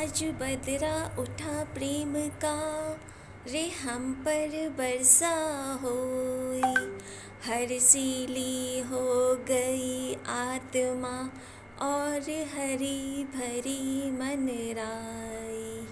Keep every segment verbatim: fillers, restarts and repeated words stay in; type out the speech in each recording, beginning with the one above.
आज बदरा उठा प्रेम का, रे हम पर बरसा होई। हर्षीली हो गई आत्मा और हरी भरी मन राई।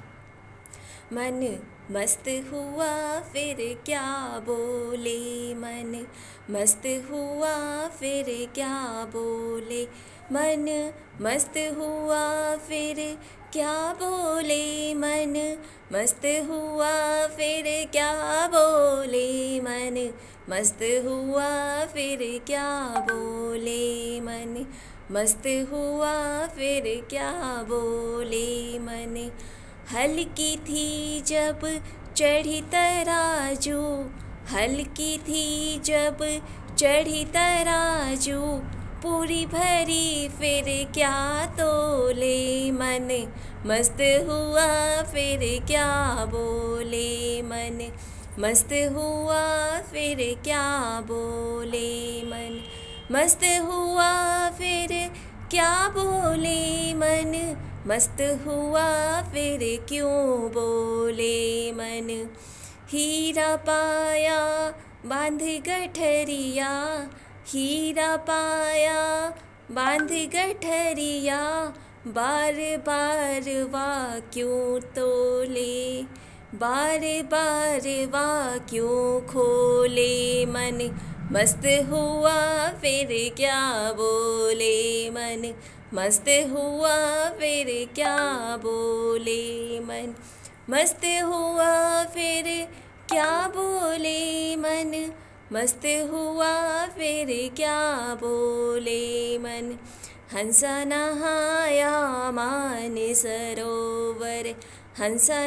मन मस्त हुआ फिर क्या बोले, मन मस्त हुआ फिर क्या बोले। मन मस्त हुआ फिर क्या बोले, मन मस्त हुआ फिर क्या बोले। मन मस्त हुआ फिर क्या बोले, मन मस्त हुआ फिर क्या बोले। मन हल्की थी जब चढ़ी तराजू, हल्की थी जब चढ़ी तराजू। पूरी भरी फिर क्या तोले, मन मस्त हुआ फिर क्या बोले। मन मस्त हुआ फिर क्या बोले। मन मस्त हुआ फिर क्या बोले। मन मस्त हुआ फिर क्यों बोले। मन हीरा पाया बांध गठरिया, हीरा पाया बांध गठरिया। बार बार वाह क्यों तोले, बार बार वाह क्यों खोले। मन मस्त हुआ फिर क्या बोले। मन मस्त हुआ फिर क्या बोले। मन मस्त हुआ फिर क्या बोले। मन मस्त हुआ फिर क्या बोले। मन हंसा नहाया मान सरोवर, हंसा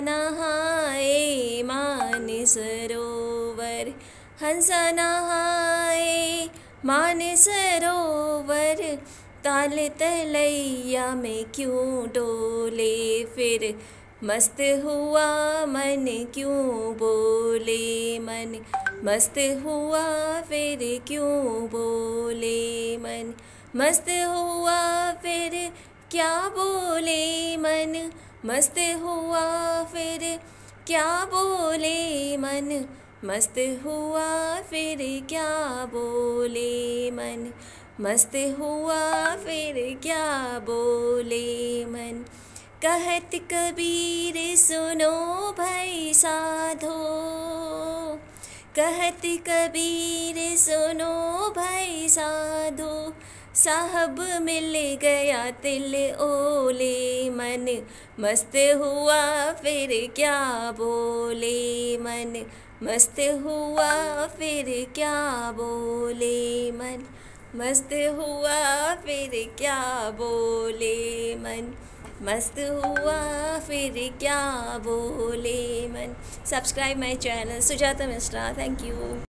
नहाए मान सरोवर। हंसा नहाए मान सरोवर, ताल तलैया में क्यों डोले। फिर मस्त हुआ मन क्यों बोले। मन मस्त हुआ फिर क्यों बोले। मन मस्त हुआ फिर क्या बोले। मन मस्त हुआ फिर क्या बोले। मन मस्त हुआ फिर क्या बोले। मन मस्त हुआ फिर क्या बोले। मन कहत कबीर सुनो भाई साधो, कहत कबीर सुनो भाई साधो। साहब मिल गया तिल ओले। मन मस्त हुआ फिर क्या बोले। मन मस्त हुआ फिर क्या बोले। मन मस्त हुआ फिर क्या बोले। मन मस्त हुआ फिर क्या बोले। मन subscribe my channel Sujata Mishra. Thank you.